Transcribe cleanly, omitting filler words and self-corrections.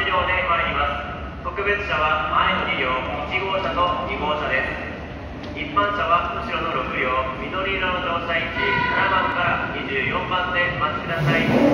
終了で参ります。特別車は前の2両1号車と2号車です。一般車は後ろの6両緑色の乗車位置7番から24番でお待ちください。